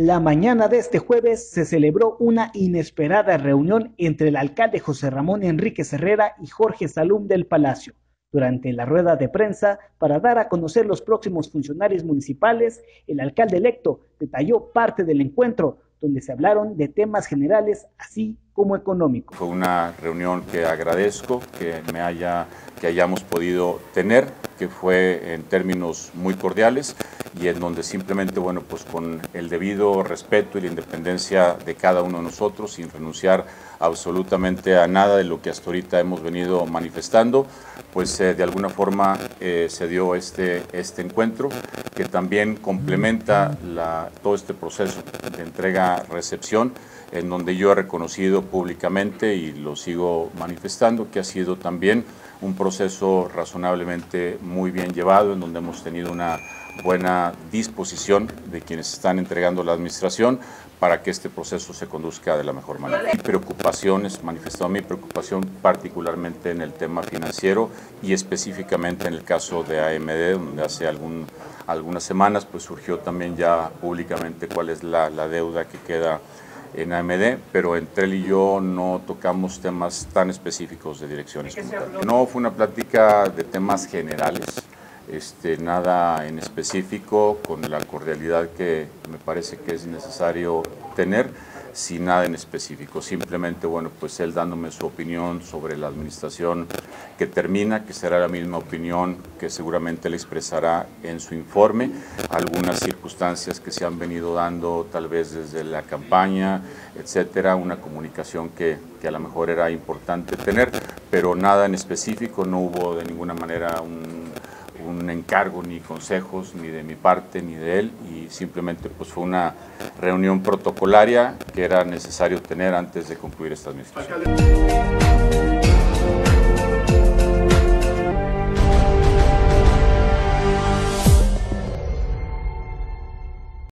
La mañana de este jueves se celebró una inesperada reunión entre el alcalde José Ramón Enríquez Herrera y Jorge Salum del Palacio. Durante la rueda de prensa, para dar a conocer los próximos funcionarios municipales, el alcalde electo detalló parte del encuentro, donde se hablaron de temas generales así como económicos. Fue una reunión que agradezco que hayamos podido tener, que fue en términos muy cordiales y en donde simplemente, bueno, pues con el debido respeto y la independencia de cada uno de nosotros, sin renunciar absolutamente a nada de lo que hasta ahorita hemos venido manifestando, pues de alguna forma se dio este encuentro que también complementa todo este proceso de entrega-recepción, en donde yo he reconocido públicamente y lo sigo manifestando que ha sido también un proceso razonablemente muy bien llevado, en donde hemos tenido una buena disposición de quienes están entregando la administración para que este proceso se conduzca de la mejor manera. Mi preocupación, he manifestado mi preocupación particularmente en el tema financiero y específicamente en el caso de AMD, donde hace algunas semanas pues surgió también ya públicamente cuál es la deuda que queda en AMD, pero entre él y yo no tocamos temas tan específicos de direcciones. No, fue una plática de temas generales, nada en específico, con la cordialidad que me parece que es necesario tener, sin nada en específico. Simplemente, bueno, pues él dándome su opinión sobre la administración que termina, que será la misma opinión que seguramente él expresará en su informe, algunas circunstancias que se han venido dando tal vez desde la campaña, etcétera, una comunicación que a lo mejor era importante tener, pero nada en específico, no hubo de ninguna manera un encargo ni consejos ni de mi parte ni de él, y simplemente pues fue una reunión protocolaria que era necesario tener antes de concluir esta administración.